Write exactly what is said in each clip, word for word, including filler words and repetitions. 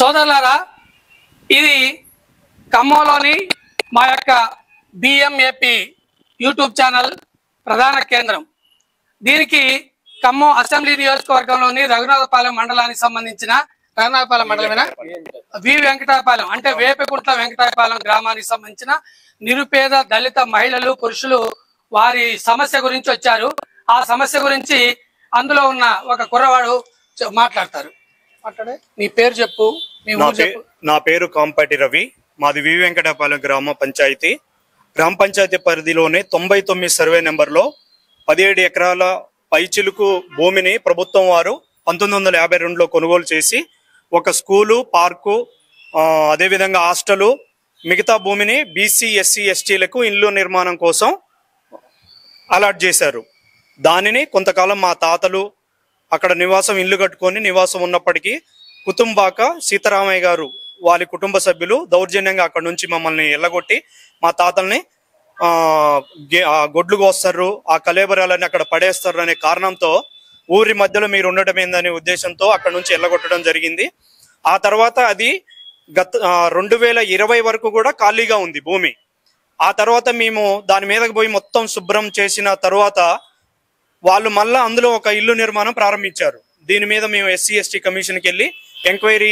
సోదరులారా, ఇది ఖమ్మంలోని మా యొక్క బిఎంఏపి యూట్యూబ్ ఛానల్ ప్రధాన కేంద్రం. దీనికి ఖమ్మం అసెంబ్లీ నియోజకవర్గంలోని రఘునాథపాలెం మండలానికి సంబంధించిన రఘునాథపాలెం మండలమైన వి వెంకటాయపాలెం అంటే వేపకుంట్ల వెంకటాయపాలెం గ్రామానికి సంబంధించిన నిరుపేద దళిత మహిళలు పురుషులు వారి సమస్య గురించి వచ్చారు. ఆ సమస్య గురించి అందులో ఉన్న ఒక కుర్రవాడు మాట్లాడతారు. మాట్లాడే నీ పేరు చెప్పు. నా పేరు కాంపాటి రవి. మాది వి వెంకటాయపాలెం గ్రామ పంచాయతీ. గ్రామ పంచాయతీ పరిధిలోనే తొంభై తొమ్మిది సర్వే నెంబర్లో పదిహేడు ఎకరాల పైచిలుకు భూమిని ప్రభుత్వం వారు పంతొమ్మిది వందల యాభై రెండులో కొనుగోలు చేసి ఒక స్కూలు, పార్కు, అదేవిధంగా హాస్టలు, మిగతా భూమిని బీసీ ఎస్సీ ఎస్టీలకు ఇల్లు నిర్మాణం కోసం అలాట్ చేశారు. దానిని కొంతకాలం మా తాతలు అక్కడ నివాసం ఇల్లు కట్టుకొని నివాసం ఉన్నప్పటికీ కుటుంబాక సీతారామయ్య గారు వారి కుటుంబ సభ్యులు దౌర్జన్యంగా అక్కడ నుంచి మమ్మల్ని ఎల్లగొట్టి మా తాతల్ని ఆ గొడ్లు కోస్తారు, ఆ కలేబరాలని అక్కడ పడేస్తారు అనే కారణంతో ఊరి మధ్యలో మీరు ఉండటం ఏందనే ఉద్దేశంతో అక్కడ నుంచి ఎల్లగొట్టడం జరిగింది. ఆ తర్వాత అది గత రెండు వేల ఇరవై వరకు కూడా ఖాళీగా ఉంది భూమి. ఆ తర్వాత మేము దాని మీదకి పోయి మొత్తం శుభ్రం చేసిన తర్వాత వాళ్ళు మళ్ళా అందులో ఒక ఇల్లు నిర్మాణం ప్రారంభించారు. దీని మీద మేము ఎస్సీ ఎస్టీ కమిషన్కి వెళ్ళి ఎంక్వైరీ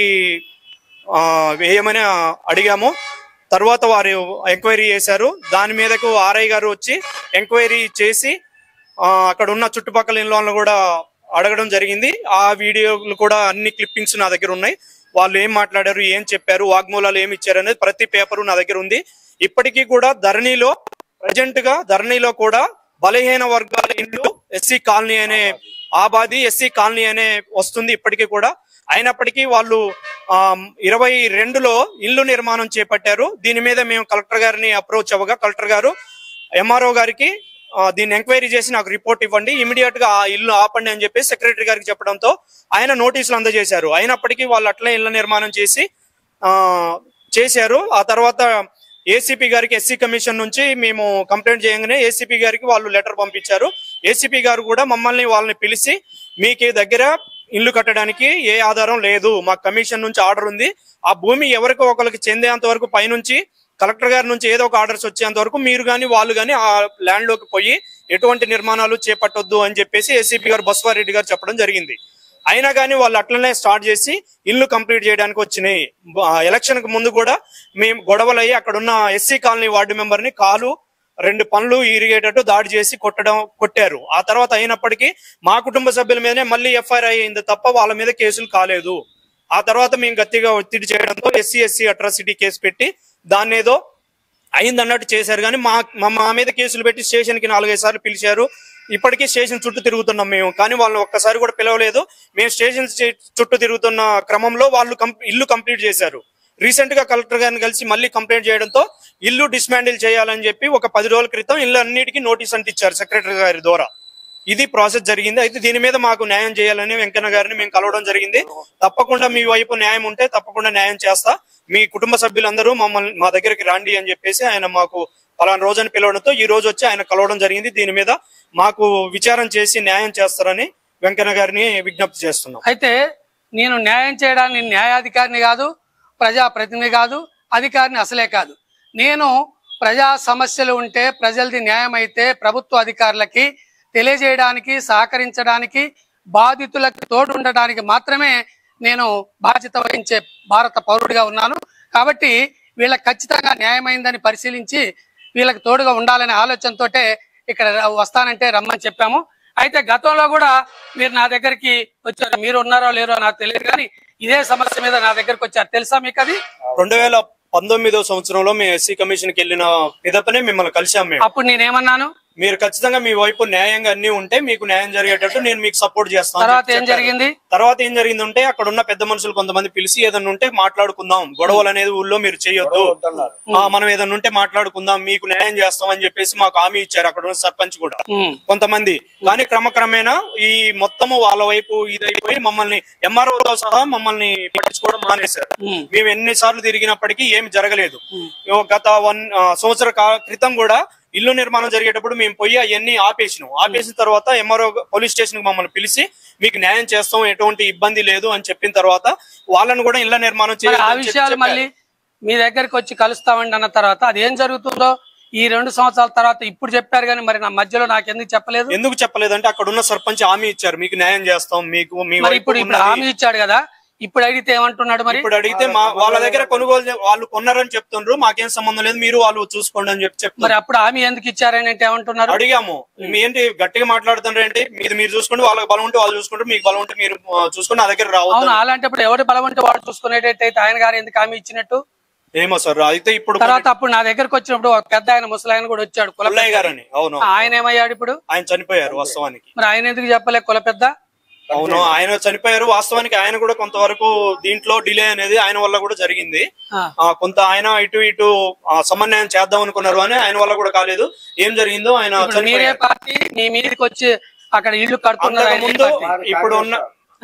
వేయమని అడిగాము. తర్వాత వారు ఎంక్వైరీ చేశారు. దాని మీదకు ఆర్ఐ గారు వచ్చి ఎంక్వైరీ చేసి అక్కడ ఉన్న చుట్టుపక్కల ఇళ్ళను కూడా అడగడం జరిగింది. ఆ వీడియోలు కూడా అన్ని క్లిప్పింగ్స్ నా దగ్గర ఉన్నాయి. వాళ్ళు ఏం మాట్లాడారు, ఏం చెప్పారు, వాగ్మూలాలు ఏమి ఇచ్చారు అనేది ప్రతి పేపరు నా దగ్గర ఉంది. ఇప్పటికీ కూడా ధరణిలో ప్రజెంట్ గా ధరణిలో కూడా బలహీన వర్గాల ఇల్లు ఎస్సీ కాలనీ అనే ఆబాది ఎస్సీ కాలనీ అనే వస్తుంది ఇప్పటికీ కూడా. అయినప్పటికీ వాళ్ళు ఆ ఇరవై రెండులో ఇల్లు నిర్మాణం చేపట్టారు. దీని మీద మేము కలెక్టర్ గారిని అప్రోచ్ అవ్వగా కలెక్టర్ గారు ఎంఆర్ఓ గారికి దీన్ని ఎంక్వైరీ చేసి నాకు రిపోర్ట్ ఇవ్వండి, ఇమీడియట్ గా ఆ ఇల్లు ఆపండి అని చెప్పి సెక్రటరీ గారికి చెప్పడంతో ఆయన నోటీసులు అందజేశారు. అయినప్పటికీ వాళ్ళు అట్లే ఇళ్ల నిర్మాణం చేసి ఆ చేశారు. ఆ తర్వాత ఏసీపీ గారికి ఎస్సీ కమిషన్ నుంచి మేము కంప్లైంట్ చేయగానే ఏసీపీ గారికి వాళ్ళు లెటర్ పంపించారు. ఏసీపీ గారు కూడా మమ్మల్ని వాళ్ళని పిలిచి మీకు దగ్గర ఇల్లు కట్టడానికి ఏ ఆధారం లేదు, మా కమిషన్ నుంచి ఆర్డర్ ఉంది, ఆ భూమి ఎవరికో ఒకరికి చెందేంత వరకు పైనుంచి కలెక్టర్ గారి నుంచి ఏదో ఒక ఆర్డర్స్ వచ్చేంత వరకు మీరు కానీ వాళ్ళు కానీ ఆ ల్యాండ్ లోకి పోయి ఎటువంటి నిర్మాణాలు చేపట్టొద్దు అని చెప్పేసి ఏసీపీ గారు బస్వారెడ్డి గారు చెప్పడం జరిగింది. అయినా కానీ వాళ్ళు అట్లనే స్టార్ట్ చేసి ఇల్లు కంప్లీట్ చేయడానికి వచ్చినాయి. ఎలక్షన్ కు ముందు కూడా మేము గొడవలయ్యి అక్కడ ఉన్న ఎస్సీ కాలనీ వార్డు మెంబర్ ని కాలు రెండు పనులు ఇరిగేటట్టు దాడి చేసి కొట్టడం కొట్టారు. ఆ తర్వాత అయినప్పటికీ మా కుటుంబ సభ్యుల మీదనే మళ్ళీ ఎఫ్ఐఆర్ అయ్యింది తప్ప వాళ్ళ మీద కేసులు కాలేదు. ఆ తర్వాత మేము గట్టిగా ఒత్తిడి చేయడంతో ఎస్సీ ఎస్సీ అట్రాసిటీ కేసు పెట్టి దాన్ని ఏదో అయిందన్నట్టు చేశారు. కానీ మా మా మీద కేసులు పెట్టి స్టేషన్ కి నాలుగైదు సార్లు పిలిచారు. ఇప్పటికీ స్టేషన్ చుట్టూ తిరుగుతున్నాం మేము, కానీ వాళ్ళని ఒక్కసారి కూడా పిలవలేదు. మేము స్టేషన్ చుట్టూ తిరుగుతున్న క్రమంలో వాళ్ళు ఇల్లు కంప్లీట్ చేశారు. రీసెంట్ గా కలెక్టర్ గారిని కలిసి మళ్ళీ కంప్లైంట్ చేయడంతో ఇల్లు డిస్మాండిల్ చేయాలని చెప్పి ఒక పది రోజుల క్రితం ఇల్లు అన్నిటికీ నోటీస్ అంటించారు సెక్రటరీ గారి ద్వారా. ఇది ప్రాసెస్ జరిగింది. అయితే దీని మీద మాకు న్యాయం చేయాలని వెంకన్న గారిని మేము కలవడం జరిగింది. తప్పకుండా మీ వైపు న్యాయం ఉంటే తప్పకుండా న్యాయం చేస్తా, మీ కుటుంబ సభ్యులందరూ మమ్మల్ని మా దగ్గరికి రండి అని చెప్పేసి ఆయన మాకు పలానా రోజుని పిలవడంతో ఈ రోజు వచ్చి ఆయన కలవడం జరిగింది. దీని మీద మాకు విచారం చేసి న్యాయం చేస్తారని వెంకన్న గారిని విజ్ఞప్తి చేస్తున్నాం. అయితే నేను న్యాయం చేయడానికి న్యాయాధికారిని కాదు, ప్రజా ప్రతినిధి కాదు, అధికారిని అసలే కాదు. నేను ప్రజా సమస్యలు ఉంటే ప్రజలది న్యాయం అయితే ప్రభుత్వ అధికారులకి తెలియజేయడానికి, సహకరించడానికి, బాధితులకు తోడు ఉండడానికి మాత్రమే నేను బాధ్యత వహించే భారత పౌరుడిగా ఉన్నాను. కాబట్టి వీళ్ళకి ఖచ్చితంగా న్యాయమైందని పరిశీలించి వీళ్ళకి తోడుగా ఉండాలనే ఆలోచనతో ఇక్కడ వస్తానంటే రమ్మని చెప్పాము. అయితే గతంలో కూడా మీరు నా దగ్గరికి వచ్చారు, మీరు ఉన్నారో లేరో నాకు తెలియదు, కానీ ఇదే సమస్య మీద నా దగ్గరకు వచ్చారు. తెలుసా మీకు? అది రెండు వేల పంతొమ్మిదో సంవత్సరంలో మేము ఎస్సీ కమిషన్ కి వెళ్ళిన పిదపనే మిమ్మల్ని కలిసాం. మేము అప్పుడు నేనేమన్నాను, మీరు ఖచ్చితంగా మీ వైపు న్యాయంగా అన్ని ఉంటే మీకు న్యాయం జరిగేటట్టు నేను మీకు సపోర్ట్ చేస్తాను. తర్వాత ఏం జరిగింది తర్వాత ఏం జరిగింది అంటే అక్కడ ఉన్న పెద్ద మనుషులు కొంతమంది పిలిచి ఏదన్నా ఉంటే మాట్లాడుకుందాం, గొడవలు అనేది ఊళ్ళో మీరు చేయొద్దు, మనం ఏదన్నా ఉంటే మాట్లాడుకుందాం, మీకు న్యాయం చేస్తాం అని చెప్పేసి మాకు హామీ ఇచ్చారు అక్కడ ఉన్న సర్పంచ్ కూడా కొంతమంది. కానీ క్రమక్రమేణా ఈ మొత్తము వాళ్ళ వైపు ఇదైపోయి మమ్మల్ని ఎంఆర్ఓ సహా మమ్మల్ని పట్టించుకోవడం మానేశారు. మేము ఎన్నిసార్లు తిరిగినప్పటికీ ఏమి జరగలేదు. గత వన్ సంవత్సర క్రితం కూడా ఇల్లు నిర్మాణం జరిగేటప్పుడు మేము పోయి అవన్నీ ఆపేసినాం. ఆపేసిన తర్వాత ఎంఆర్ఓ పోలీస్ స్టేషన్ కి మమ్మల్ని పిలిచి మీకు న్యాయం చేస్తాం, ఎటువంటి ఇబ్బంది లేదు అని చెప్పిన తర్వాత వాళ్ళని కూడా ఇళ్ల నిర్మాణం చేయాలి. ఆ విషయాలు మళ్ళీ మీ దగ్గరికి వచ్చి కలుస్తామండి అన్న తర్వాత అది ఏం జరుగుతుందో ఈ రెండు సంవత్సరాల తర్వాత ఇప్పుడు చెప్పారు కానీ మరి నా మధ్యలో నాకు ఎందుకు చెప్పలేదు? ఎందుకు చెప్పలేదంటే అక్కడ ఉన్న సర్పంచ్ హామీ ఇచ్చారు, మీకు న్యాయం చేస్తాం, మీకు ఇప్పుడు ఇప్పుడు హామీ ఇచ్చాడు కదా, ఇప్పుడు అడిగితే ఏమంటున్నాడు? మరి ఇప్పుడు అడిగితే మా వాళ్ళ దగ్గర కొనుగోలు వాళ్ళు కొన్నారని చెప్తున్నారు, మాకేం సంబంధం లేదు, మీరు వాళ్ళు చూసుకోండి అని చెప్పి చెప్తారు. మరి అప్పుడు హామీ ఎందుకు ఇచ్చారని అంటే ఏమంటున్నారు? అడిగాము, మీ ఏంటి గట్టిగా మాట్లాడుతున్నారు ఏంటి, మీరు మీరు చూసుకోండి, వాళ్ళకి బలం ఉంటే వాళ్ళు చూసుకుంటారు, మీకు బలం ఉంటే మీరు చూసుకుని నా దగ్గర రావు. అవును, అలాంటప్పుడు ఎవరి బలం ఉంటే వాడు చూసుకునేటట్టయితే ఆయన గారు ఎందుకు హామీ ఇచ్చినట్టు? ఏమో సార్. అయితే ఇప్పుడు తర్వాత అప్పుడు నా దగ్గరకు వచ్చినప్పుడు ఒక పెద్ద ఆయన ముసలాయన కూడా వచ్చాడు, కులయ్య గారని. అవును, ఆయన ఏమయ్యాడు? ఇప్పుడు ఆయన చనిపోయారు వాస్తవానికి. మరి ఆయన ఎందుకు చెప్పలే కుల పెద్ద? అవును, ఆయన చనిపోయారు వాస్తవానికి. ఆయన కూడా కొంతవరకు దీంట్లో డిలే అనేది ఆయన వల్ల కూడా జరిగింది. కొంత ఆయన ఇటు ఇటు సమన్వయం చేద్దాం అనుకున్నారు అని ఆయన వల్ల కూడా కాలేదు. ఏం జరిగిందో ఆయన మీరే పార్టీ మీ మీదకి వచ్చి అక్కడ ఇల్లు కడుతున్నారు ముందు ఇప్పుడు ఉన్న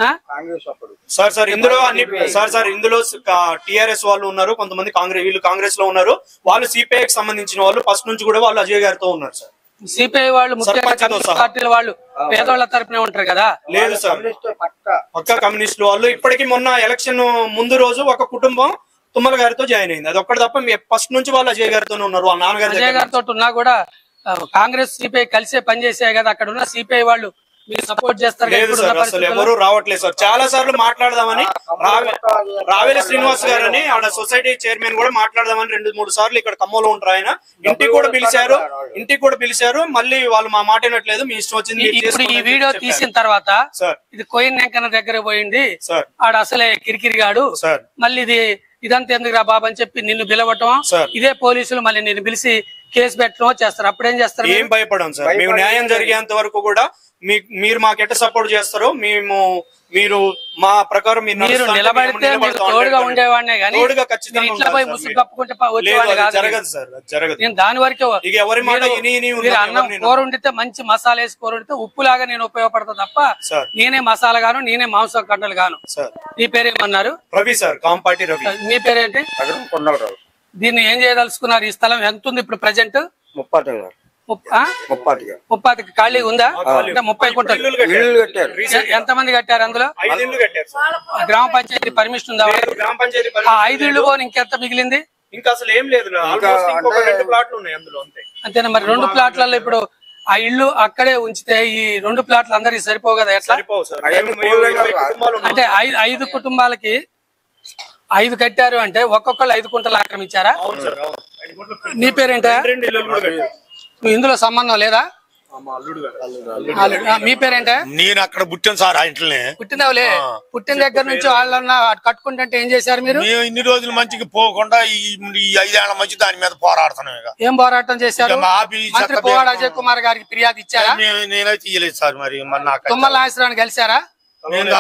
సార్ సార్ ఇందులో అన్ని సార్ సార్ ఇందులో టిఆర్ఎస్ వాళ్ళు ఉన్నారు, కొంతమంది కాంగ్రెస్ వీళ్ళు కాంగ్రెస్ లో ఉన్నారు, వాళ్ళు సిపిఐకి సంబంధించిన వాళ్ళు ఫస్ట్ నుంచి కూడా వాళ్ళు అజయ్ గారితో ఉన్నారు సార్. సిపిఐ వాళ్ళు పార్టీల వాళ్ళు పేదవాళ్ళ తరపునే ఉంటారు కదా? లేదు సార్, పక్కా కమ్యూనిస్టులు వాళ్ళు. ఇప్పటికీ మొన్న ఎలక్షన్ ముందు రోజు ఒక కుటుంబం తుమ్మల గారితో జాయిన్ అయింది, అది ఒక్కటి తప్ప ఫస్ట్ నుంచి వాళ్ళు అజయ్ గారితోనే ఉన్నారు. వాళ్ళ నాన్నగారు అజయ్ గారితో ఉన్నా కూడా కాంగ్రెస్ సిపిఐ కలిసే పనిచేసాయి కదా, అక్కడ ఉన్న సిపిఐ వాళ్ళు మీరు సపోర్ట్ చేస్తారు? లేదు సార్, అసలు ఎవరు రావట్లేదు సార్. చాలా సార్లు మాట్లాడదామని రావేలి శ్రీనివాస్ గారని ఆడ సొసైటీ చైర్మన్ కూడా మాట్లాడదామని రెండు మూడు సార్లు ఇక్కడ ఖమ్మంలో ఉంటారు, ఆయన ఇంటికి కూడా పిలిచారు, ఇంటికి కూడా పిలిచారు, మళ్ళీ వాళ్ళు మా మాట వినట్లేదు, మీ ఇష్టం వచ్చింది. ఇప్పుడు ఈ వీడియో తీసిన తర్వాత ఇది కోయిన్ వెంకన్న దగ్గర పోయింది ఆడ అసలే కిరికిరిగాడు, మళ్ళీ ఇది ఇదంతా ఎందుకు రా బాబు అని చెప్పి నిన్ను పిలవటం, ఇదే పోలీసులు మళ్ళీ నిన్ను పిలిచి కేసు పెట్టడం చేస్తారు. అప్పుడేం చేస్తారు? ఏం భయపడం సార్, మేము న్యాయం జరిగేంత వరకు కూడా మీరు మాకు ఎట్ట సపోర్ట్ చేస్తారో మేము మీరు మా ప్రకారం మీరు నిలబడితే తోడుగా ఉండేవాడినే కానీ ఇట్లా పోయి ముసుగు కప్పుకుంటే జరగదు సార్, జరగదు. నేను దాని వరకే ఎవరి మాట అన్నం కూర వండితే మంచి మసాలా వేసి కూర వండితే ఉప్పు లాగా నేను ఉపయోగపడతా తప్ప నేనే మసాలా గాను నేనే మాంసం కంటలు గాను. మీ పేరేమన్నారు? రవి సార్, కాంపాటి రవి. మీ పేరేంటి? దీన్ని ఏం చేయదలుచుకున్నారు? ఈ స్థలం ఎంత ఉంది ఇప్పుడు ప్రజెంట్? ముప్పాతికి ఖాళీ ఉందా? అంటే ముప్పై కుంటలు. ఎంత మంది కట్టారు అందులో? గ్రామ పంచాయతీ పర్మిషన్ ఉందా? ఆ ఐదు ఇళ్లు పోని ఇంకెంత మిగిలింది? ఇంకా అసలు ఏం లేదు, అంతేనా? మరి రెండు ప్లాట్లలో ఇప్పుడు ఆ ఇల్లు అక్కడే ఉంచితే ఈ రెండు ప్లాట్లు అందరికి సరిపోవు కదా? ఎట్లా అంటే ఐదు కుటుంబాలకి ఐదు కట్టారు అంటే ఒక్కొక్కళ్ళు ఐదు కుంటలు ఆక్రమించారా? నీ పేరేంటా? ఇందులో సంబంధం లేదా? మీ పేరేంటే? నేను అక్కడ పుట్టాను సార్, ఆ ఇంట్లోనే పుట్టినవులే. పుట్టిన దగ్గర నుంచి వాళ్ళన్నా కట్టుకుంటే ఏం చేశారు మీరు? ఇన్ని రోజులు మంచిగా పోకుండా ఈ ఐదేళ్ల మంచి దాని మీద పోరాడుతున్నాం. ఏం పోరాటం చేశారు? మంత్రి పువ్వాడ అజయ్ కుమార్ గారికి ఫిర్యాదు ఇచ్చారా? నేనైతే ఇయ్యలేదు సార్. మరి తుమ్మల నాగేశ్వరరావుని కలిశారా? న్యాయం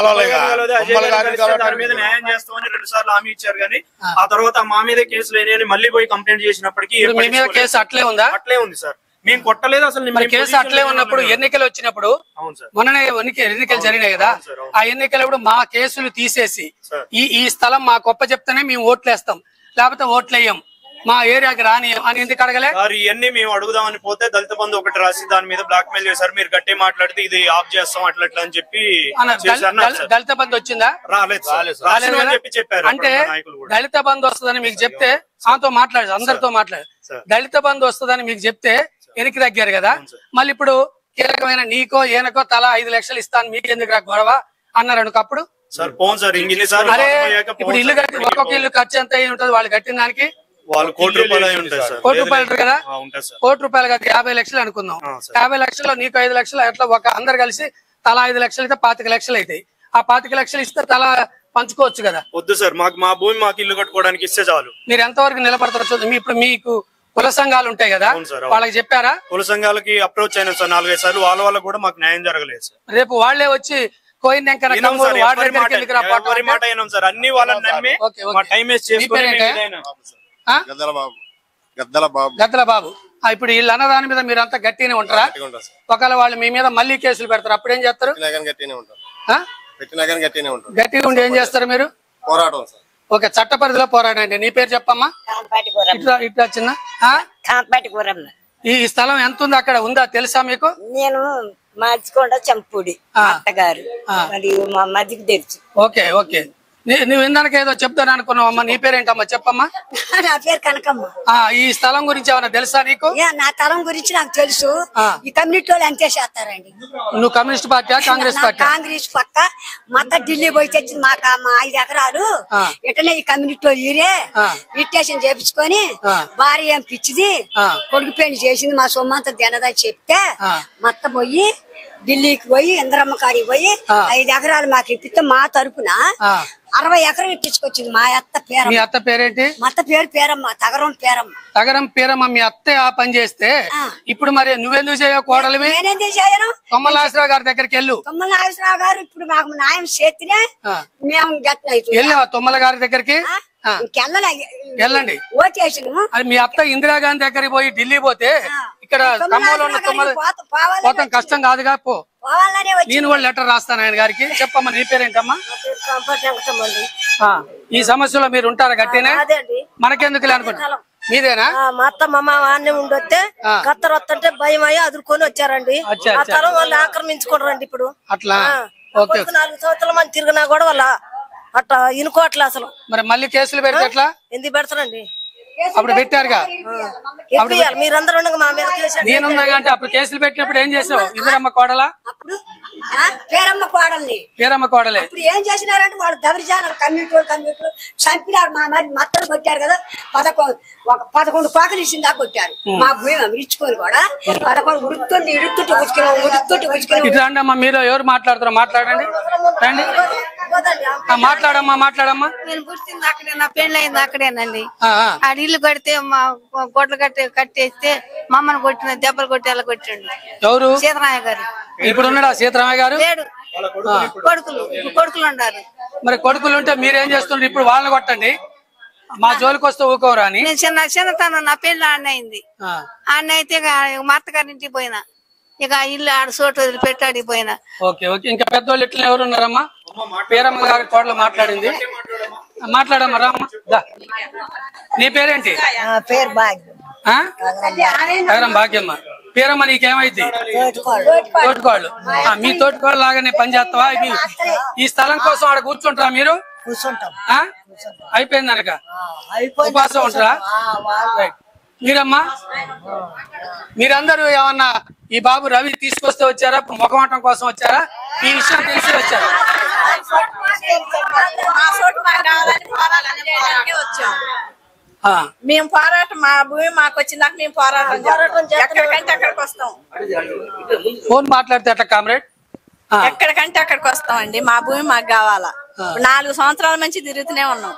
చేస్తామని రెండు సార్లు హామీ ఇచ్చారు కానీ ఆ తర్వాత మా మీద కేసులు అయినాయని మళ్ళీ పోయి కంప్లైంట్ చేసినప్పటికీ మీ మీద కేసు అట్లే ఉందా? అట్లే ఉంది సార్, మేము కొట్టలేదు అసలు. కేసు అట్లే ఉన్నప్పుడు ఎన్నికలు వచ్చినప్పుడు మొన్ననే ఎన్నికలు జరిగినాయి కదా, ఆ ఎన్నికలప్పుడు మా కేసులు తీసేసి ఈ ఈ స్థలం మా గొప్ప చెప్తేనే మేము ఓట్లేస్తాం, లేకపోతే ఓట్లేయం, మా ఏరియాకి రాని అని ఎందుకు అడగలే? ఇవన్నీ మేము అడుగుదామని పోతే దళిత బంధు ఒకటి రాసి దాని మీద బ్లాక్ మెయిల్ చేశారు, మీరు గట్టి మాట్లాడితే ఇది ఆఫ్ చేస్తాం అట్లా అట్లా అని చెప్పి. దళిత బంధు వచ్చిందా? రాలేదు చెప్పారు. అంటే దళిత బంధు వస్తుందని మీకు చెప్తే ఆతో మాట్లాడు, అందరితో మాట్లాడు. దళిత బంధు వస్తుందని మీకు చెప్తే వెనక్కి తగ్గారు కదా, మళ్ళీ ఇప్పుడు కీలకమైన నీకో ఏనకో తలా ఐదు లక్షలు ఇస్తాను మీకు ఎందుకు రా గొడవ అన్నారు అనుకప్పుడు. అరే ఇప్పుడు ఇల్లు కట్టి ఒక్కొక్క ఇల్లు ఖర్చు ఎంత అయి ఉంటుంది వాళ్ళు కట్టిన దానికి? వాళ్ళు కోటి రూపాయలు కోటి రూపాయలు కదా, కోటి రూపాయలు కదా యాభై లక్షలు అనుకుందాం. యాభై లక్షల్లో నీకు ఐదు లక్షలు అట్లా ఒక అందరు కలిసి తలా ఐదు లక్షలు అయితే పాతిక లక్షలు అవుతాయి. ఆ పాతిక లక్షలు ఇస్తే తలా పంచుకోవచ్చు కదా. వద్దు సార్, మాకు మా భూమి మాకు ఇల్లు కట్టుకోవడానికి ఇస్తే చాలు. మీరు ఎంతవరకు నిలబడతారు? ఇప్పుడు మీకు కుల సంఘాలు ఉంటాయి కదా, వాళ్ళకి చెప్పారా? కుల సంఘాలకి అప్రోచ్ అయినా సార్ నాలుగైదు సార్లు, వాళ్ళ వల్ల కూడా మాకు న్యాయం జరగలేదు సార్. రేపు వాళ్లే వచ్చి కోయిన్ వెంకన్న మాట అయినాం సార్, అన్ని వాళ్ళని నమ్మి మా టైం వేస్ట్ చేసుకుని. గద్దల బాబు. ఇప్పుడు వీళ్ళు అన్నదాని మీద మీరు అంతా గట్టిగానే ఉంటారా? ఒకవేళ వాళ్ళు మీ మీద మళ్ళీ కేసులు పెడతారు, అప్పుడు ఏం చేస్తారు? గట్టిగా ఉండి ఏం చేస్తారు మీరు? పోరాటం. ఓకే, చట్ట పరిధిలో పోరాడండి. నీ పేరు చెప్పమ్మా. ఇట్లా చిన్న కాంపాటి ఈ స్థలం ఎంత ఉంది అక్కడ ఉందా తెలుసా మీకు? నేను మార్చుకొండ చంపుడి అత్తగారు మరి మా మధ్యకి తెలుసు. ఓకే ఓకే నువ్వు ఇందాక ఏదో చెప్తాను అనుకున్నావు అమ్మా. నీ పేరేంటమ్మా చెప్పమ్మా. నా పేరు కనకమ్మ. ఈ స్థలం గురించి ఏమైనా తెలుసా నీకు? నా స్థలం గురించి నాకు తెలుసు. ఈ కమ్యూనిటీ వాళ్ళు అంతే చేస్తారండి. నువ్వు communist party Congress party? Congress పక్క మొత్తం ఢిల్లీ పోయి తెచ్చింది మాకు మా ఐదు ఎకరాలు ఇట్లనే ఈ కమ్యూనిటీ వాళ్ళు ఇరే రిజిస్ట్రేషన్ చేపించుకొని భార్య ఏం పిచ్చిది కొడుకు పెళ్లి చేసింది మా సొమ్మంతా తినదని చెప్తే మొత్తం పోయి ఢిల్లీకి పోయి ఇంద్రమ్మ కాడికి పోయి ఐదు ఎకరాలు మాకు ఇప్పిస్తే మా తరపున అరవై ఎకరం ఇప్పించుకొచ్చింది మా అత్త పేరు. మీ అత్త పేరేంటి? మా అత్త పేరు పేరమ్మ, తగరం పేరమ్మ. తగరం పేరమ్మ. మీ అత్తే ఆ పని చేస్తే ఇప్పుడు మరి నువ్వెందుకు చేయవు కోడలివి? నేనెందుకు చేయను? కొమ్మల నాగేశ్వరరావు గారి దగ్గరికి వెళ్ళు. కొమ్మల నాగేశ్వరరావు గారు ఇప్పుడు మాకు న్యాయం చేతినే మేము వెళ్ళావా తొమ్మల గారి దగ్గరికి? వెళ్ళండి. ఓటేసాను. అది మీ అత్త ఇందిరాగాంధీ దగ్గరికి పోయి ఢిల్లీ పోతే ఇక్కడ ఖమ్మంలో ఉన్న తొమ్మల పోతాం కష్టం కాదుగా. పో నేను కూడా లెటర్ రాస్తాను ఆయన గారికి. చెప్పమ్మా నీ పేరేంటమ్మా? ఈ సమస్యలో మీరు ఉంటారా గట్టినే? మనకెందుకు అనుకుంటా మీదేనా? మా అత్త మా మామ అన్నీ ఉండొస్తే కత్తరు వస్తుంటే భయం అయ్యి అదురుకొని వచ్చారండి. ఆ తరం వాళ్ళు ఆక్రమించుకోరండి ఇప్పుడు. అట్లా నాలుగు సంవత్సరాల మంది తిరిగినా కూడా వాళ్ళ అట్లా ఇనుకోవట్లే అసలు. మరి మళ్ళీ కేసులు పెడితే ఎట్లా? ఎందుకు పెడతారండి? అప్పుడు పెట్టారుగా. మీరందరూ మా మీద నేనున్నా అంటే అప్పుడు కేసులు పెట్టినప్పుడు ఏం చేసావు? ఇందిరమ్మ కోడలా? పేరమ్మ కోడల్ని. పేరమ్మ కోడలే. ఇప్పుడు ఏం చేసినారంటే వాళ్ళు దవరిజానం కమ్యూనిటీ కమ్యూనిటీ చంపినారు. మా మరి మత్తలు కొట్టారు కదా. పదకొండు ఒక పదకొండు కోకలు ఇచ్చిన దాకా కొట్టారు. మా భూమి ఇచ్చుకొని కూడా పదకొండు ఉడుతుంటే ఇడుతుంటే ఉచ్చుకున్నాం ఉడుతుంటే ఉచ్చుకున్నాం. ఇట్లా అండి అమ్మా. మీరు ఎవరు మాట్లాడుతారో మాట్లాడండి. రండి మాట్లాడమ్మా మాట్లాడమ్మా. నేను పుట్టింది అక్కడే, నా పెళ్లి అయింది అక్కడేనండి. ఆ ఇల్లు కడితే మా గొడ్లు కట్టి కట్టేస్తే మమ్మల్ని కొట్టిన దెబ్బలు కొట్టి అలా కొట్టిండు. ఎవరు? సీతరామయ్య గారు. ఇప్పుడు ఉన్నాడా సీతరామయ్య గారు? లేడు. కొడుకులు కొడుకులు ఉన్నారు. మరి కొడుకులు ఉంటే మీరేం చేస్తున్నారు? ఇప్పుడు వాళ్ళని కొట్టండి. మా జోలికి వస్తే ఊకోరా అని. నేను చిన్న చిన్నతనం నా పెళ్లి ఆడ అయింది. ఆడ అయితే మా అత్తగారి ఇంటికి పోయినా. ఇక ఇల్లు ఆడ చోటు వదిలి పెట్టాడికి పోయినా. Okay okay. ఇంకా పెద్దోళ్ళు ఇట్లా ఎవరు ఉన్నారమ్మా? పేరమ్మ గారి కోడలు మాట్లాడింది. మాట్లాడమ్మా రామ్మా. నీ పేరేంటి? పేరు భాగ్యం. తగరం భాగ్యమ్మ. పేరమ్మ నీకేమైంది? తోటికోళ్ళు. మీ తోటికోళ్ళు లాగానే పని చేస్తావా? ఈ స్థలం కోసం ఆడ కూర్చుంటారా మీరు? కూర్చుంటాం. అయిపోయింది అనక ఉపాసం ఉంటారా? మీరమ్మా మీరందరూ ఏమన్నా ఈ బాబు రవి తీసుకొస్తే వచ్చారా? ముఖమాటం కోసం వచ్చారా? ఈ విషయం తెలిసి వచ్చారా? మేము పోరాటం మా భూమి మాకు వచ్చిందాక మేము పోరాటం ఎక్కడికంటే అక్కడికి వస్తాం. ఫోన్ మాట్లాడితే అట్లా కామ్రేడ్. ఎక్కడికంటే అక్కడికి వస్తాం అండి. మా భూమి మాకు కావాలా. నాలుగు సంవత్సరాల నుంచి తిరుగుతూనే ఉన్నాం.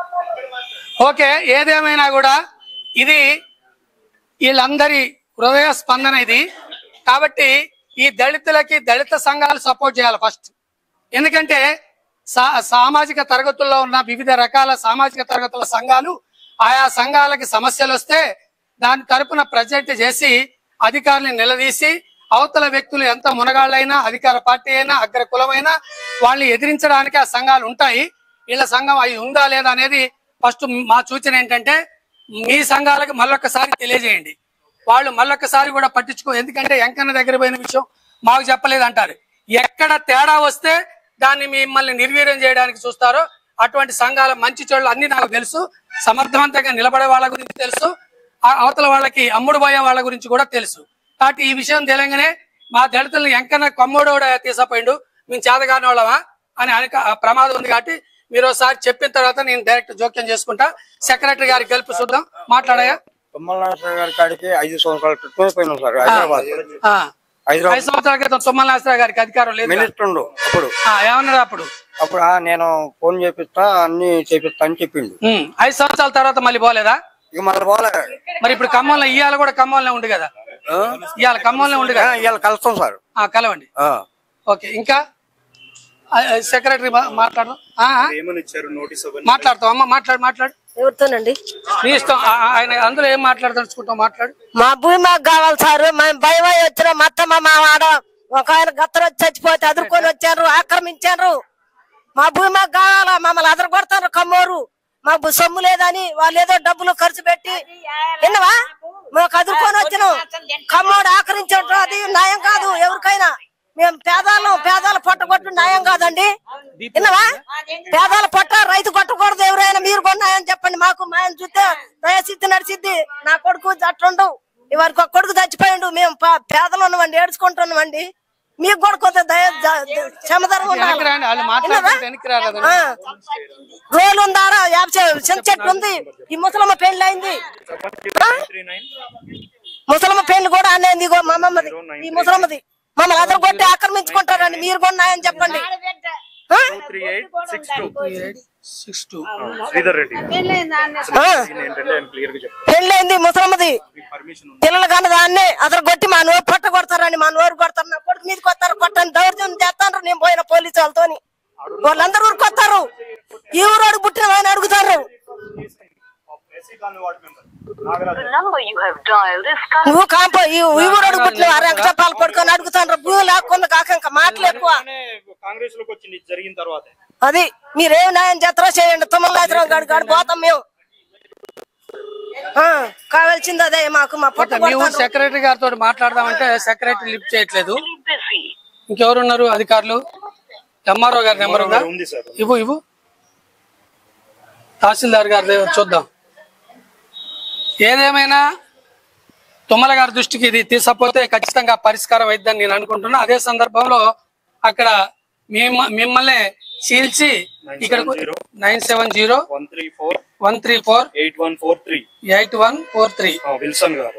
ఓకే. ఏదేమైనా కూడా ఇది వీళ్ళందరి హృదయ స్పందన ఇది. కాబట్టి ఈ దళితులకి దళిత సంఘాలు సపోర్ట్ చేయాలి ఫస్ట్. ఎందుకంటే సామాజిక తరగతుల్లో ఉన్న వివిధ రకాల సామాజిక తరగతుల సంఘాలు ఆయా సంఘాలకి సమస్యలు వస్తే దాని తరపున ప్రజెంట్ చేసి అధికారులను నిలదీసి అవతల వ్యక్తులు ఎంత మునగాళ్ళైనా అధికార పార్టీ అయినా అగ్ర కులమైనా వాళ్ళని ఎదిరించడానికి ఆ సంఘాలు ఉంటాయి. వీళ్ళ సంఘం అవి ఉందా లేదా అనేది ఫస్ట్ మా సూచన ఏంటంటే మీ సంఘాలకు మళ్ళొక్కసారి తెలియజేయండి. వాళ్ళు మళ్ళొక్కసారి కూడా పట్టించుకో. ఎందుకంటే ఎంకన్న దగ్గర పోయిన విషయం మాకు చెప్పలేదు అంటారు. ఎక్కడ తేడా వస్తే దాన్ని మిమ్మల్ని నిర్వీర్యం చేయడానికి చూస్తారో అటువంటి సంఘాల మంచి చెడులు అన్ని నాకు తెలుసు. సమర్థవంతంగా నిలబడే వాళ్ళ గురించి తెలుసు. అవతల వాళ్ళకి అమ్ముడు పోయే వాళ్ళ గురించి కూడా తెలుసు. కాబట్టి ఈ విషయం తెలియగానే మా దళితులను ఎంకన్నా కొమ్మోడోడ తీసపోయిండు మేము చేతగాని వాళ్ళమా అని అనే ప్రమాదం ఉంది. కాబట్టి మీరు ఒకసారి చెప్పిన తర్వాత నేను డైరెక్ట్ జోక్యం చేసుకుంటా. సెక్రటరీ గారికి గెలుపు చూద్దాం. మాట్లాడాయా? తుమ్మలనాథరావు గారి కాడికి ఐదు సంవత్సరాల క్రితం పోయినాం సార్. హైదరాబాద్ ఐదు సంవత్సరాల క్రితం తుమ్మలనాథరావు గారికి అధికారం లేదు. మినిస్టర్ ఉండు అప్పుడు. ఏమన్నారు అప్పుడు? అప్పుడు నేను ఫోన్ చేపిస్తా అన్ని చేపిస్తా అని చెప్పిండు. ఐదు సంవత్సరాల తర్వాత మళ్ళీ పోలేదా? ఇక మళ్ళీ పోలే. మరి ఇప్పుడు ఖమ్మంలో ఇవాళ కూడా ఖమ్మంలో ఉంది కదా? ఇవాళ ఖమ్మంలో ఉంది కదా? ఇవాళ కలుస్తాం సార్. కలవండి. ఓకే. ఇంకా సెక్రటరీ మాట్లాడదాం. మాట్లాడతాం అమ్మ. మాట్లాడు మాట్లాడు. ఎవరితోనండి? నీ ఇష్టం. ఆయన అందులో ఏం మాట్లాడదలుచుకుంటాం మాట్లాడు. మా భూమి మాకు కావాలి సార్. మేము భయం వచ్చిన మొత్తం మా ఆడ ఒక ఆయన గత్తరు వచ్చి చచ్చిపోతే అదురుకొని వచ్చారు, ఆక్రమించారు. మా భూమి మాకు కావాలా. మమ్మల్ని అదరు కొడతారు కమ్మోరు. మాకు సొమ్ము లేదని వాళ్ళు ఏదో డబ్బులు ఖర్చు పెట్టి విన్నవా మాకు అదురుకొని వచ్చినాం. కమ్మోడు ఆకరించడం అది న్యాయం కాదు ఎవరికైనా. మేము పేదాలు పేదాల పొట్ట కొట్టు న్యాయం కాదండి. విన్నావా? పేదాల పొట్ట రైతు కొట్టకూడదు. ఎవరైనా మీరు కొన్నాయని చెప్పండి. మాకు మా ఆయన చూస్తే దయసిద్ధి నడిచిద్ది. నా కొడుకు అట్లుండవు. ఇవరికి ఒక కొడుకు చచ్చిపోయిండు. మేము పేదలు ఉన్నామండి, ఏడ్చుకుంటున్నామండి. మీకు కూడా కొంత దయ క్షమధరం ఉండాలి. రోలు ఉందారా? చిన్న చెట్టు ఉంది. ఈ ముసలమ్మ పెళ్లి అయింది. ముసలమ్మ పెళ్లి కూడా అనేది మా అమ్మమ్మది, ఈ ముసలమ్మది. మమ్మల్ని అందరూ కొట్టి ఆక్రమించుకుంటారండి. మీరు కొన్నాయని చెప్పండి. పెళ్ళైంది ముసలమ్మది. పిల్లలు కానీ దాన్ని అతను కొట్టి మా నోరు పట్ట కొడతారని, మా నోరు కొడతారు. నా కొడుకు మీదకి వస్తారు, కొట్టని దౌర్జన్యం చేస్తాను. నేను పోయిన పోలీసు వాళ్ళతోని వాళ్ళందరూ ఊరుకొస్తారు. ఈ ఊరోడు పుట్టిన ఆయన అడుగుతారు. నువ్వు కాంపో ఈ ఊరోడు పుట్టిన వెంకటపాలు పడుకొని అడుగుతాను. భూమి లేకుండా కాక ఇంకా మాటలు ఎక్కువ. అది మీరేం న్యాయం చేస్తారో చేయండి. తొమ్మిది గడి గడి పోతాం మేము. కావాల్సింది అదే మాకు. మా పొట్ట సెక్రటరీ గారితో మాట్లాడదామంటే సెక్రటరీ లిఫ్ట్ చేయట్లేదు. ఇంకెవరున్నారు అధికారులు? ఎంఆర్ఓ గారి నెంబర్ ఉందా? ఇవ్వు ఇవ్వు. తహసీల్దార్ గారి చూద్దాం. ఏదేమైనా తుమ్మల గారి దృష్టికి ఇది తీసుకపోతే ఖచ్చితంగా పరిష్కారం అయిద్దని నేను అనుకుంటున్నా. అదే సందర్భంలో అక్కడ మిమ్మల్ని చీల్చి ఇక్కడ nine seven zero one three four one three four eight one four three eight one four three Wilson గారు.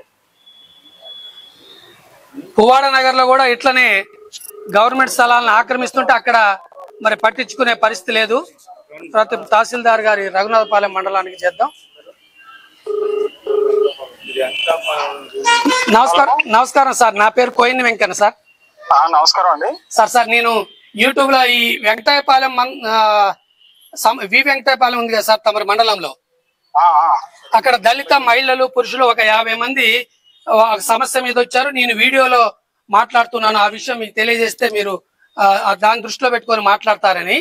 పువ్వాడ నగర్ లో కూడా ఇట్లనే గవర్నమెంట్ స్థలాలను ఆక్రమిస్తుంటే అక్కడ మరి పట్టించుకునే పరిస్థితి లేదు. తర్వాత తహసీల్దార్ గారి రఘునాథపాలెం మండలానికి చేద్దాం. నమస్కారం నమస్కారం సార్. నా పేరు కోయిని వెంకన్న సార్. నమస్కారం అండి సార్. సార్ నేను యూట్యూబ్ లో ఈ వెంకటాయపాలెం వి వెంకటాయపాలెం ఉంది కదా సార్ తమరి మండలంలో, అక్కడ దళిత మహిళలు పురుషులు ఒక యాభై మంది సమస్య మీద వచ్చారు. నేను వీడియోలో మాట్లాడుతున్నాను. ఆ విషయం మీకు తెలియజేస్తే మీరు దాని దృష్టిలో పెట్టుకొని మాట్లాడతారని.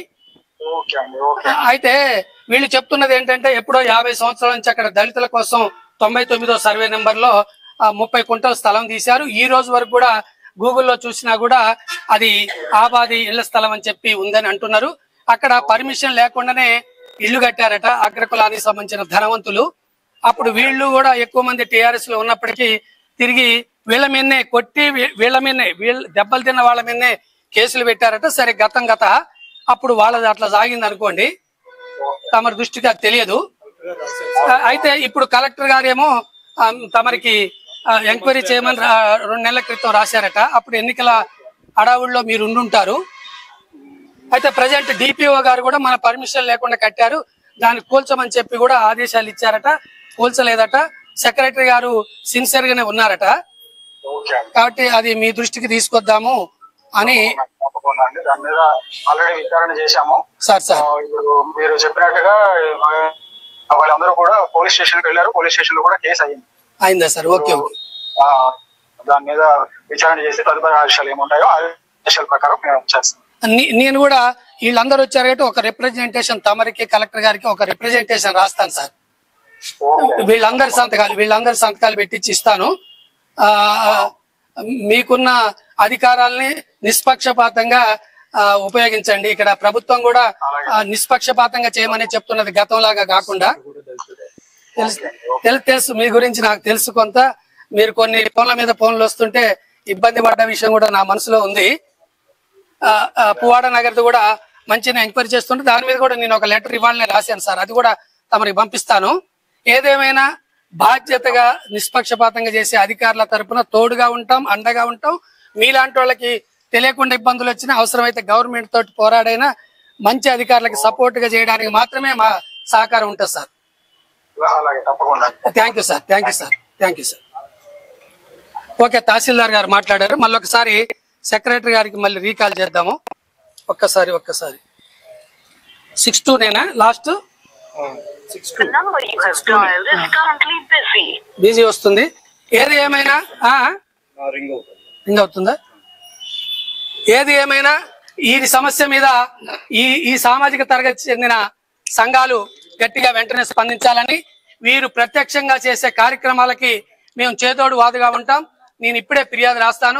అయితే వీళ్ళు చెప్తున్నది ఏంటంటే ఎప్పుడో యాభై సంవత్సరాల నుంచి అక్కడ దళితుల కోసం తొంభై తొమ్మిదో సర్వే నెంబర్ లో ముప్పై కుంటల స్థలం తీశారు. ఈ రోజు వరకు కూడా గూగుల్లో చూసినా కూడా అది ఆబాది ఇళ్ల స్థలం అని చెప్పి ఉందని అంటున్నారు. అక్కడ పర్మిషన్ లేకుండానే ఇళ్లు కట్టారట అగ్రకులానికి సంబంధించిన ధనవంతులు. అప్పుడు వీళ్ళు కూడా ఎక్కువ మంది టీఆర్ఎస్ లో ఉన్నప్పటికీ తిరిగి వీళ్ళ మీదనే కొట్టి వీళ్ళ మీదనే వీళ్ళ దెబ్బలు తిన్న వాళ్ళ మీదనే కేసులు పెట్టారట. సరే గతం గత అప్పుడు వాళ్ళది అట్లా సాగింది అనుకోండి. తమరి దృష్టికి అది తెలియదు. అయితే ఇప్పుడు కలెక్టర్ గారేమో తమరికి ఎంక్వైరీ చేయమని రెండు నెలల క్రితం రాశారట. అప్పుడు ఎన్నికల అడావుల్లో మీరు ఉండుంటారు. అయితే ప్రజెంట్ డిపిఓ గారు కూడా మన పర్మిషన్ లేకుండా కట్టారు, దాన్ని కూల్చమని చెప్పి కూడా ఆదేశాలు ఇచ్చారట. కూల్చలేదట. సెక్రటరీ గారు సిన్సియర్ గానే ఉన్నారట. కాబట్టి అది మీ దృష్టికి తీసుకొద్దాము అని దాని మీద ఆల్రెడీ విచారణ చేశాము సార్. సార్ ఇప్పుడు మీరు చెప్పినట్టుగా వాళ్ళందరూ కూడా పోలీస్ స్టేషన్ కి వెళ్ళారు. పోలీస్ స్టేషన్ లో కూడా కేసు అయింది. అయిందా సార్? Okay okay. దాని మీద విచారణ చేసి తదుపరి ఆదేశాలు ఏముంటాయో ఆదేశాల ప్రకారం మేము చేస్తాం. నేను కూడా వీళ్ళందరూ వచ్చారు కాబట్టి ఒక రిప్రజెంటేషన్ తమరికి కలెక్టర్ గారికి ఒక రిప్రజెంటేషన్ రాస్తాను సార్. వీళ్ళందరి సంతకాలు వీళ్ళందరి సంతకాలు పెట్టించి ఇస్తాను. ఆ మీకున్న అధికారాలని నిష్పక్షపాతంగా ఉపయోగించండి. ఇక్కడ ప్రభుత్వం కూడా నిష్పక్షపాతంగా చేయమని చెప్తున్నది, గతంలాగా కాకుండా. తెలుసు తెలుసు మీ గురించి నాకు తెలుసు కొంత. మీరు కొన్ని ఫోన్ల మీద ఫోన్లు వస్తుంటే ఇబ్బంది పడ్డ విషయం కూడా నా మనసులో ఉంది. పువ్వాడ నగర్ కూడా మంచిగా ఎంక్వైరీ చేస్తుంటే దాని మీద కూడా నేను ఒక లెటర్ ఇవ్వాలని రాశాను సార్. అది కూడా తమరికి పంపిస్తాను. ఏదేమైనా బాధ్యతగా నిష్పక్షపాతంగా చేసే అధికారుల తరపున తోడుగా ఉంటాం, అండగా ఉంటాం. మీలాంటి వాళ్ళకి తెలియకుండా ఇబ్బందులు వచ్చినా అవసరమైతే గవర్నమెంట్ తోటి పోరాడైనా మంచి అధికారులకు సపోర్ట్ గా చేయడానికి మాత్రమే మా సహకారం ఉంటుంది sir. Thank you sir. Thank you sir. Thank you sir. Okay, tahsildar గారు మాట్లాడారు. మళ్ళీ ఒకసారి సెక్రటరీ గారికి మళ్ళీ రీకాల్ చేద్దాము. ఒక్కసారి ఒక్కసారి సిక్స్ టూ నేనా లాస్ట్ బిజీ వస్తుంది. ఏది ఏమైనా రింగ్ అవుతుందా? ఏది ఏమైనా ఈ సమస్య మీద ఈ ఈ సామాజిక తరగతి చెందిన సంఘాలు గట్టిగా వెంటనే స్పందించాలని, వీరు ప్రత్యక్షంగా చేసే కార్యక్రమాలకి మేము చేదోడు వాదుగా ఉంటాం. నేను ఇప్పుడే ఫిర్యాదు రాస్తాను.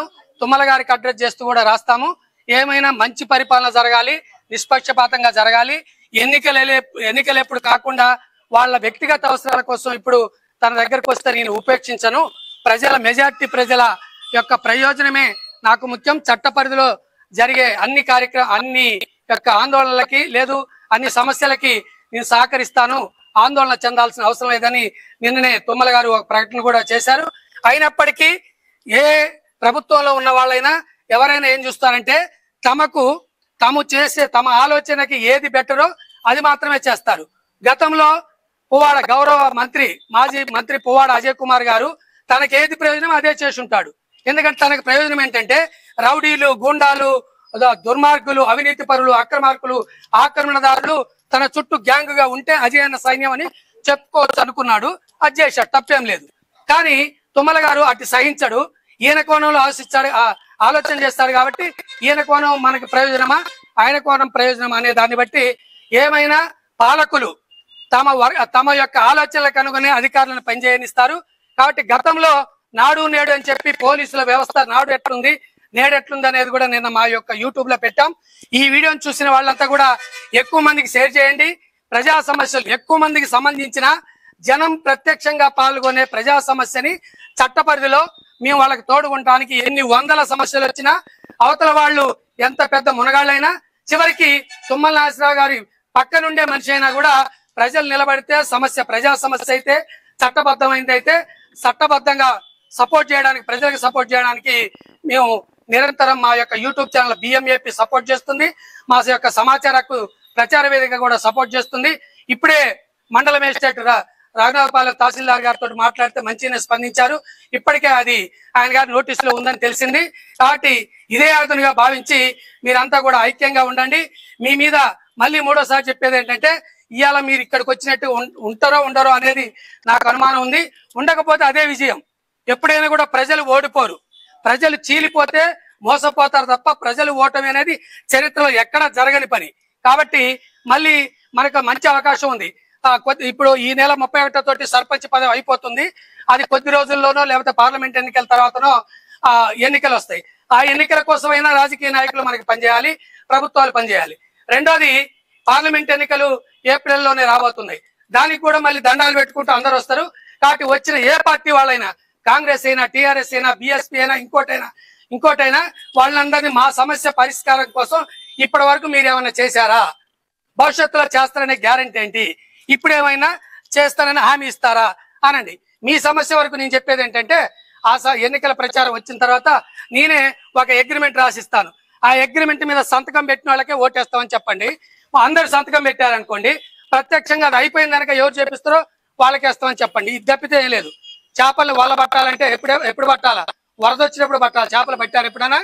తుమ్మల గారికి అడ్రస్ చేస్తూ కూడా రాస్తాము. ఏమైనా మంచి పరిపాలన జరగాలి, నిష్పక్షపాతంగా జరగాలి. ఎన్నికలు ఎన్నికలు ఎప్పుడు కాకుండా వాళ్ళ వ్యక్తిగత అవసరాల కోసం ఇప్పుడు తన దగ్గరకు వస్తే నేను ఉపేక్షించను. ప్రజల మెజార్టీ ప్రజల యొక్క ప్రయోజనమే నాకు ముఖ్యం. చట్ట పరిధిలో జరిగే అన్ని కార్యక్రమ అన్ని యొక్క ఆందోళనలకి లేదు అన్ని సమస్యలకి నేను సహకరిస్తాను, ఆందోళన చెందాల్సిన అవసరం లేదని నిన్ననే తుమ్మల గారు ఒక ప్రకటన కూడా చేశారు. అయినప్పటికీ ఏ ప్రభుత్వంలో ఉన్న వాళ్ళైనా ఎవరైనా ఏం చూస్తారంటే తమకు తాము చేసే తమ ఆలోచనకి ఏది బెటరో అది మాత్రమే చేస్తారు. గతంలో పువ్వాడ గౌరవ మంత్రి మాజీ మంత్రి పువ్వాడ అజయ్ కుమార్ గారు తనకి ఏది ప్రయోజనం అదే చేసి ఉంటాడు. ఎందుకంటే తనకు ప్రయోజనం ఏంటంటే రౌడీలు, గూండాలు, దుర్మార్గులు, అవినీతి పరులు, అక్రమార్కులు, ఆక్రమణదారులు తన చుట్టూ గ్యాంగ్ గా ఉంటే అజయ్ అన్న సైన్యం అని చెప్పుకోవచ్చు అనుకున్నాడు. అది చేశాడు, తప్పేం లేదు. కానీ తుమ్మల గారు అటు సహించడు. ఈయన కోణంలో ఆలోచిస్తాడు, ఆలోచన చేస్తాడు. కాబట్టి ఈయన కోణం మనకి ప్రయోజనమా, ఆయన కోణం ప్రయోజనమా అనే దాన్ని బట్టి ఏమైనా పాలకులు తమ తమ యొక్క ఆలోచనలకు అనుగునే అధికారులను పనిచేయనిస్తారు. కాబట్టి గతంలో నాడు నేడు అని చెప్పి పోలీసుల వ్యవస్థ నాడు ఎట్లుంది నేడు ఎట్లుంది అనేది కూడా నిన్న మా యొక్క యూట్యూబ్ లో పెట్టాం. ఈ వీడియోని చూసిన వాళ్ళంతా కూడా ఎక్కువ మందికి షేర్ చేయండి. ప్రజా సమస్యలు ఎక్కువ మందికి సంబంధించిన జనం ప్రత్యక్షంగా పాల్గొనే ప్రజా సమస్యని చట్ట పరిధిలో మేము వాళ్ళకి తోడుకుంటానికి ఎన్ని వందల సమస్యలు వచ్చినా అవతల వాళ్ళు ఎంత పెద్ద మునగాళ్ళైనా చివరికి తుమ్మల నాగేశ్వరరావు గారి పక్కనుండే మనిషి అయినా కూడా ప్రజలు నిలబడితే సమస్య ప్రజా సమస్య అయితే చట్టబద్ధమైంది అయితే చట్టబద్ధంగా సపోర్ట్ చేయడానికి ప్రజలకు సపోర్ట్ చేయడానికి మేము నిరంతరం మా యొక్క యూట్యూబ్ ఛానల్ బిఎంఏపీ సపోర్ట్ చేస్తుంది. మా యొక్క సమాచార హక్కు ప్రచార వేదిక కూడా సపోర్ట్ చేస్తుంది. ఇప్పుడే మండల మేజిస్ట్రేట్ రాఘనపాలెం తహసీల్దార్ గారితో మాట్లాడితే మంచిగానే స్పందించారు. ఇప్పటికే అది ఆయన గారి నోటీసులో ఉందని తెలిసింది. కాబట్టి ఇదే అర్థంగా భావించి మీరంతా కూడా ఐక్యంగా ఉండండి. మీ మీద మళ్ళీ మూడోసారి చెప్పేది ఏంటంటే ఇవాళ మీరు ఇక్కడికి వచ్చినట్టు ఉంటారో ఉండరో అనేది నాకు అనుమానం ఉంది. ఉండకపోతే అదే విజయం. ఎప్పుడైనా కూడా ప్రజలు ఓడిపోరు, ప్రజలు చీలిపోతే మోసపోతారు తప్ప ప్రజలు ఓటమి అనేది చరిత్రలో ఎక్కడా జరగని పని. కాబట్టి మళ్ళీ మనకు మంచి అవకాశం ఉంది. ఇప్పుడు ఈ నెల ముప్పై ఒకటో తోటి సర్పంచ్ పదవి అయిపోతుంది. అది కొద్ది రోజుల్లోనో లేకపోతే పార్లమెంట్ ఎన్నికల తర్వాతనో ఆ ఎన్నికలు వస్తాయి. ఆ ఎన్నికల కోసమైనా రాజకీయ నాయకులు మనకి పనిచేయాలి, ప్రభుత్వాలు పనిచేయాలి. రెండోది పార్లమెంట్ ఎన్నికలు ఏప్రిల్లోనే రాబోతున్నాయి. దానికి కూడా మళ్ళీ దండాలు పెట్టుకుంటూ అందరు వస్తారు. కాబట్టి వచ్చిన ఏ పార్టీ వాళ్ళైనా, కాంగ్రెస్ అయినా, టీఆర్ఎస్ అయినా, బిఎస్పీ అయినా, ఇంకోటైనా ఇంకోటైనా వాళ్ళందరినీ మా సమస్య పరిష్కారం కోసం ఇప్పటి వరకు మీరు ఏమైనా చేశారా, భవిష్యత్తులో చేస్తారనే గ్యారెంటీ ఏంటి, ఇప్పుడు ఏమైనా చేస్తారని హామీ ఇస్తారా అనండి. మీ సమస్య వరకు నేను చెప్పేది ఏంటంటే ఆ ఎన్నికల ప్రచారం వచ్చిన తర్వాత నేనే ఒక అగ్రిమెంట్ రాసిస్తాను. ఆ అగ్రిమెంట్ మీద సంతకం పెట్టిన వాళ్ళకే ఓటేస్తామని చెప్పండి. అందరు సంతకం పెట్టారనుకోండి, ప్రత్యక్షంగా అది అయిపోయిన కనుక ఎవరు చేపిస్తారో వాళ్ళకేస్తామని చెప్పండి. ఇది తప్పితే ఏం లేదు. చేపలు వల్ల పట్టాలంటే ఎప్పుడే ఎప్పుడు పట్టాలా, వరద వచ్చినప్పుడు పట్టాలి. చేపలు పట్టారు ఎప్పుడైనా?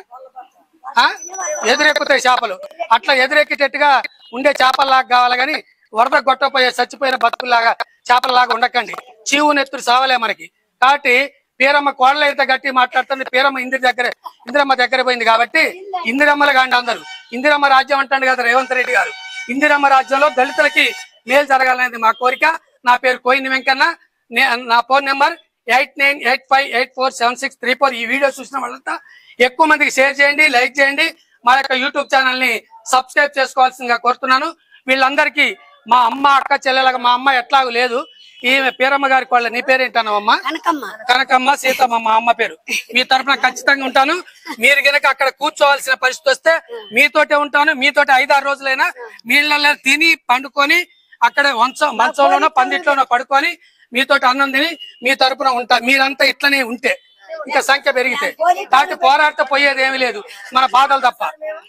ఎదురెక్కుతాయి చేపలు. అట్లా ఎదురెక్కేటట్టుగా ఉండే చేపల్లాగా కావాలి కానీ వరద గొట్టపోయే చచ్చిపోయిన బతుకుల్లాగా చేపలలాగా ఉండకండి. చీవు నెత్తురు సావలే మనకి. కాబట్టి పేరమ్మ కోడలు అయితే గట్టి మాట్లాడుతుంది. పేరమ్మ ఇందిర దగ్గర ఇందిరమ్మ దగ్గర పోయింది కాబట్టి ఇందిరమ్మలు కాండి అందరూ. ఇందిరమ్మ రాజ్యం అంటాడు కదా రేవంత్ రెడ్డి గారు. ఇందిరమ్మ రాజ్యంలో దళితులకి మేలు జరగాలనేది మా కోరిక. నా పేరు కోయిని వెంకన్న. నా phone number eight nine eight five eight four seven six three four. ఈ వీడియో చూసిన వాళ్ళంతా ఎక్కువ మందికి షేర్ చేయండి, లైక్ చేయండి. మా యొక్క యూట్యూబ్ ఛానల్ ని సబ్స్క్రైబ్ చేసుకోవాల్సిందిగా కోరుతున్నాను. వీళ్ళందరికీ మా అమ్మ అక్క చెల్లెలాగా మా అమ్మ ఎట్లాగూ లేదు. ఈమె పేరమ్మ గారికి వాళ్ళ నీ పేరేంటానమ్మా? కనకమ్మ సీతమ్మ మా అమ్మ పేరు. మీ తరఫున ఖచ్చితంగా ఉంటాను. మీరు గనక అక్కడ కూర్చోవలసిన పరిస్థితి వస్తే మీతోటే ఉంటాను. మీతోటి ఐదారు రోజులైనా మీళ్ళ తిని పండుకొని అక్కడ వంచ మంచంలోనో పందిట్లోనో పడుకొని మీతోటి అన్నం తిని మీ తరఫున ఉంటా. మీరంతా ఇట్లనే ఉంటే ఇంకా సంఖ్య పెరిగితే దాటి పోరాట పోయేది ఏమీ లేదు, మన బాధలు తప్ప.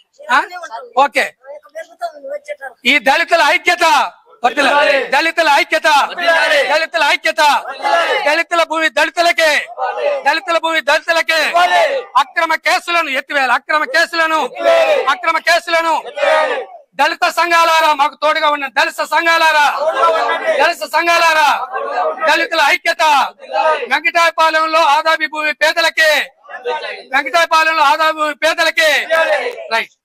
ఓకే, ఈ దళితుల ఐక్యత, దళితుల ఐక్యత, దళితుల ఐక్యత, దళితుల భూమి దళితులకే, దళితుల భూమి దళితులకే. అక్రమ కేసులను ఎత్తివేయాలి, అక్రమ కేసులను అక్రమ కేసులను దళిత సంఘాలారా మాకు తోడుగా ఉన్న దళిత సంఘాలారా దళిత సంఘాలారా దళితుల ఐక్యత. వెంకటాయపాలెంలో ఆదాబి భూమి పేదలకే, వెంకటాయపాలెంలో ఆదాబి భూమి పేదలకే. రైట్.